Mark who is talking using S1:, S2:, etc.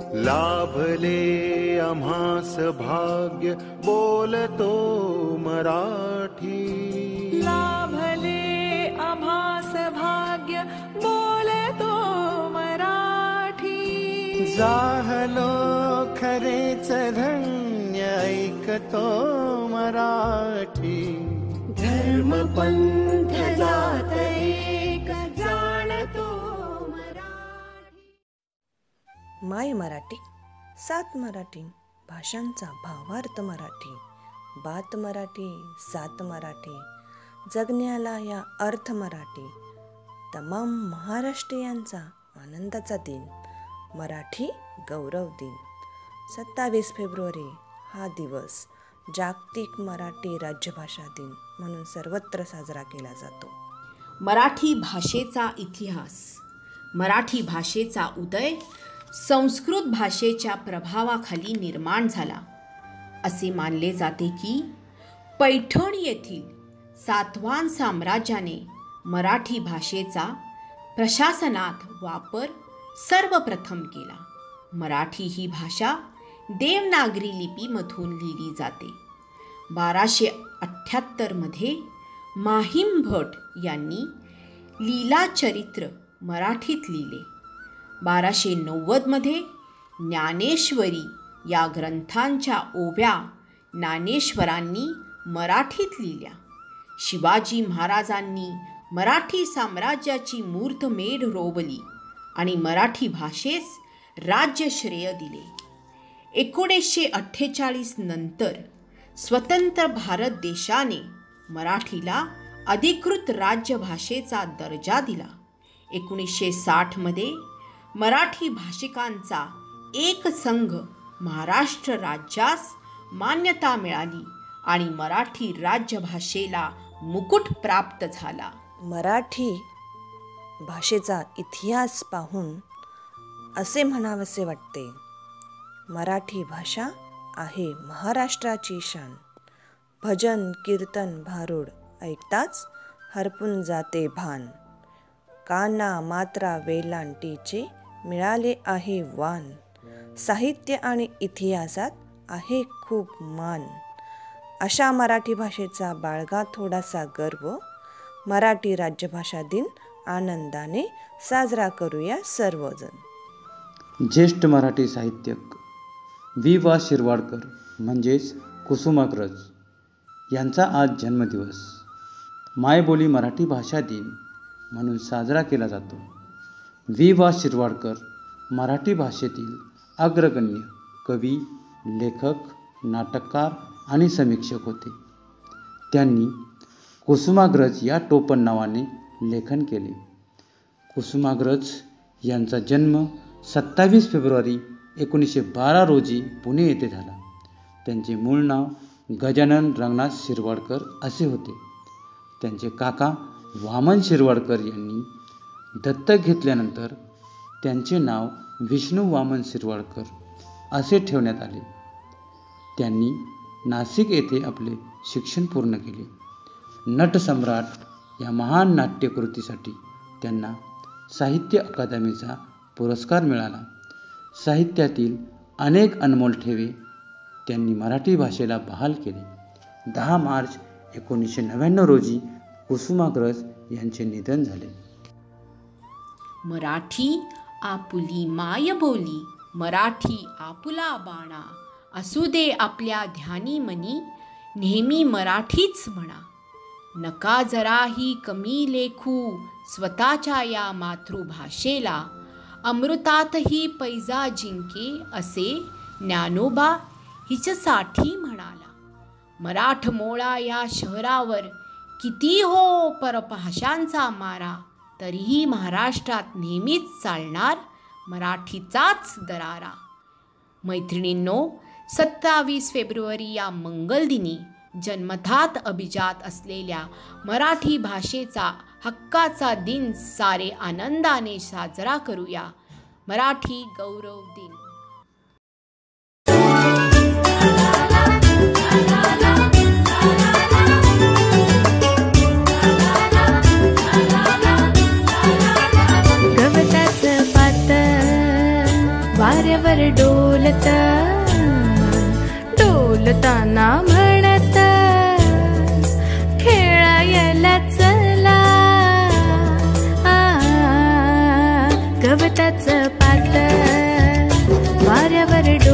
S1: लाभले आम्हास भाग्य बोलतो मराठी.
S2: लाभले आम्हास भाग्य बोलतो मराठी.
S1: जाहलो खरेच धन्य ऐकतो मराठी.
S2: धर्म पंथ जात एक जाणतो मराठी.
S3: माय मराठी, सात मराठी, भाषांचा भावार्थ मराठी, बात मराठी, सात मराठी, जगण्याला या अर्थ मराठी. तमाम महाराष्ट्रीयांचा आनंदाचा दिन मराठी गौरव दिन. 27 फेब्रुवारी हा दिवस जागतिक मराठी राज्यभाषा दिन म्हणून सर्वत्र साजरा केला जातो.
S4: मराठी भाषेचा इतिहास. मराठी भाषेचा उदय संस्कृत भाषेच्या प्रभावाखाली निर्माण झाला. असे मानले जाते की पैठण येथील सातवाहन साम्राज्याने मराठी भाषेचा प्रशासनात वापर सर्वप्रथम केला. मराठी ही भाषा देवनागरी लिपीमधून लिहिली जाते. 1278 मध्ये माहीम भट यांनी लीलाचरित्र मराठीत लिहिले. 1290 मध्ये ज्ञानेश्वरी या ग्रंथांच्या ओव्या ज्ञानेश्वरांनी मराठीत लिहिल्या. शिवाजी महाराजांनी मराठी साम्राज्याची मुहूर्तमेढ रोवली आणि मराठी भाषेस राज्यश्रेय दिले. 1948 नंतर स्वतंत्र भारत देशाने मराठीला अधिकृत राज्यभाषेचा दर्जा दिला. 1960 मध्ये मराठी भाषिकांचा एक संघ महाराष्ट्र राज्यास मान्यता मिळाली आणि मराठी राज्यभाषेला मुकुट प्राप्त झाला.
S3: मराठी भाषेचा इतिहास पाहून असे म्हणावेसे वाटते, मराठी भाषा आहे महाराष्ट्राची शान. भजन कीर्तन भारुड ऐकताच हरपून जाते भान. काना मात्रा वेलांटीचे मिळाले आहे वान. साहित्य आणि इतिहासात आहे खूप मान. अशा मराठी भाषेचा बाळगा थोडासा गर्व. मराठी राज्यभाषा दिन आनंदाने साजरा करूया सर्वजण.
S5: ज्येष्ठ मराठी साहित्यिक वि. शिरवाडकर म्हणजेच कुसुमाग्रज यांचा आज जन्मदिवस. मायबोली मराठी भाषा दिन म्हणून साजरा केला जातो. वि. शिरवाडकर मराठी भाषेतील अग्रगण्य कवी, लेखक, नाटककार आणि समीक्षक होते. त्यांनी कुसुमाग्रज या टोपण नावाने लेखन केले. कुसुमाग्रज यांचा जन्म 27 फेब्रुवारी 1912 रोजी पुणे येथे झाला. त्यांचे मूळ नाव गजानन रंगनाथ शिरवाडकर असे होते. त्यांचे काका वामन शिरवाडकर यांनी दत्तक घेतल्यानंतर त्यांचे नाव विष्णू वामन शिरवाडकर असे ठेवण्यात आले. त्यांनी नाशिक येथे आपले शिक्षण पूर्ण केले. नटसम्राट या महान नाट्यकृतीसाठी त्यांना साहित्य अकादमीचा पुरस्कार मिळाला. साहित्यातील अनेक अनमोल ठेवे त्यांनी मराठी भाषेला बहाल केले. 10 मार्च 1999 रोजी कुसुमाग्रज यांचे निधन झाले.
S4: मराठी आपुली माय बोली, मराठी आपुला बाणा, असू दे आपल्या ध्यानी मनी, नेहमी मराठीच म्हणा. नका जराही कमी लेखू स्वतःच्या या मातृभाषेला, अमृतातही पैजा जिंके असे ज्ञानोबा हिच्यासाठी म्हणाला. मराठमोळा या शहरावर किती हो परभाषांचा मारा, तरीही महाराष्ट्रात नेहमीच चालणार मराठीचाच दरारा. मैत्रिणींनो, 27 फेब्रुवारी या मंगलदिनी जन्मतात अभिजात असलेल्या मराठी भाषेचा हक्काचा दिन सारे आनंदाने साजरा करूया. मराठी गौरव दिन.
S2: वाऱ्यावर डोलत डोलताना म्हणत खेळायला चला गवताच पात वाऱ्यावर